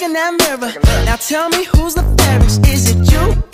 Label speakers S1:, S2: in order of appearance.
S1: in that mirror. Now tell me who's the fairest? Is it you